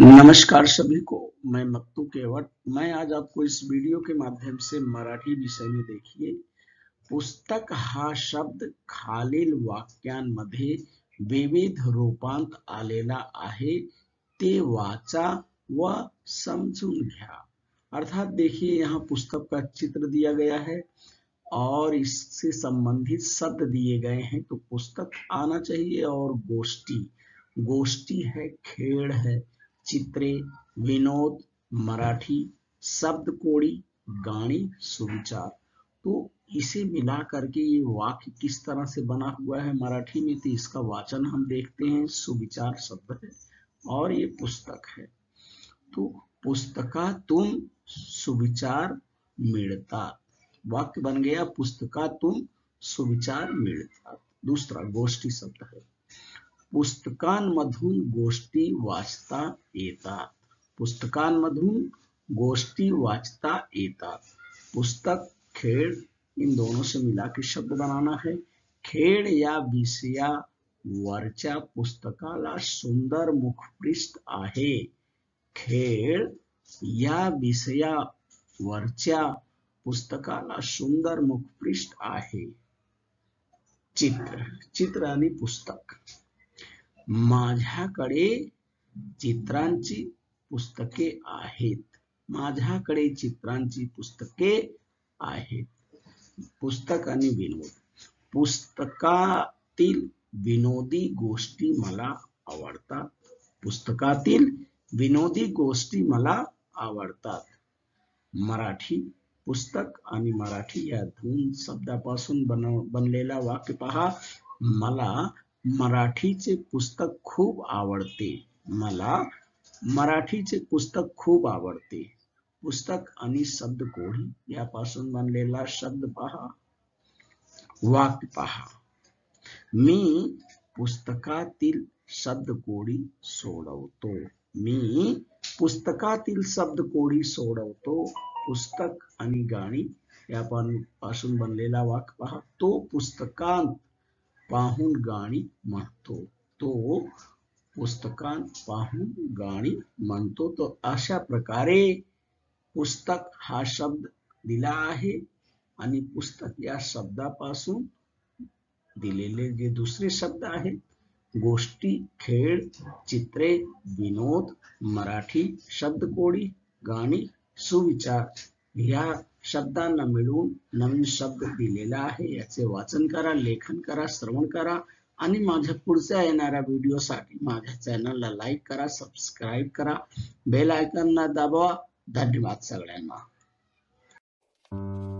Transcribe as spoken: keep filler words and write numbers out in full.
नमस्कार सभी को। मैं मक्तू केवट। मैं आज आपको इस वीडियो के माध्यम से मराठी विषय में देखिए, पुस्तक हा शब्द खालील वाक्यांमध्ये विविध रूपांत आलेला आहे, ते वाचा व समजून घ्या। अर्थात देखिए, यहाँ पुस्तक का चित्र दिया गया है और इससे संबंधित शब्द दिए गए हैं, तो पुस्तक आना चाहिए। और गोष्ठी, गोष्ठी है, खेळ है, चित्रे, विनोद, मराठी, शब्द कोड़ी, गानी, सुविचार। तो इसे मिला करके ये वाक्य किस तरह से बना हुआ है मराठी में, तो इसका वाचन हम देखते हैं। सुविचार शब्द है और ये पुस्तक है। तो पुस्तकातून सुविचार मिळतात, वाक्य बन गया पुस्तकातून सुविचार मिळतात। दूसरा गोष्टी शब्द है, पुस्तकांमधून गोष्टी वाचता येतात, पुस्तकांमधून गोष्टी वाचता येतात। पुस्तक, खेळ, इन दोनों से मिला के शब्द बनाना है। खेळ या विषयावरच्या पुस्तकाला सुंदर मुखपृष्ठ आहे, खेळ या विषयावरच्या पुस्तकाला सुंदर मुखपृष्ठ आहे। चित्र, चित्र आणि पुस्तक, माझ्याकडे चित्रांची पुस्तके आहेत, माझ्याकडे चित्रांची पुस्तके आहेत। पुस्तक आणि विनोद, पुस्तकातील विनोदी गोष्टी मला आवडतात, पुस्तकातील विनोदी गोष्टी मला आवडतात। मराठी, पुस्तक आणि मराठी या दोन शब्दापासून बन बनलेला वाक्य पहा। मला मराठीचे पुस्तक खूप आवडते, मला मराठीचे पुस्तक खूप आवडते। पुस्तक आणि शब्द कोडी यापासून बनलेला शब्द पहा, वाक्य पहा। मी पुस्तकातील शब्द कोडी सोडवतो, मी पुस्तकातील शब्द कोडी सोडवतो। पुस्तक आणि गाणी यापासून बनलेला वाक्य पहा, तो पुस्तकांत पाहून गाणी म्हणतो, तो पुस्तकांत पाहून गाणी म्हणतो। तो अशा प्रकारे पुस्तक हा शब्द दिला आहे आणि पुस्तक या शब्दापासून दिलेले जे दुसरे शब्द आहेत, गोष्टी, खेळ, चित्रे, विनोद, मराठी, शब्दकोडी, गाणी, सुविचार या शब्दांना मिळून नवीन शब्द दिलेला आहे। याचे वाचन करा, लेखन करा, श्रवण करा आणि माझ्या पुढच्या येणाऱ्या व्हिडिओसाठी माझ्या चॅनलला लाईक करा, सबस्क्राईब करा, बेल आयकॉनला दाबवा। धन्यवाद सगळ्यांना।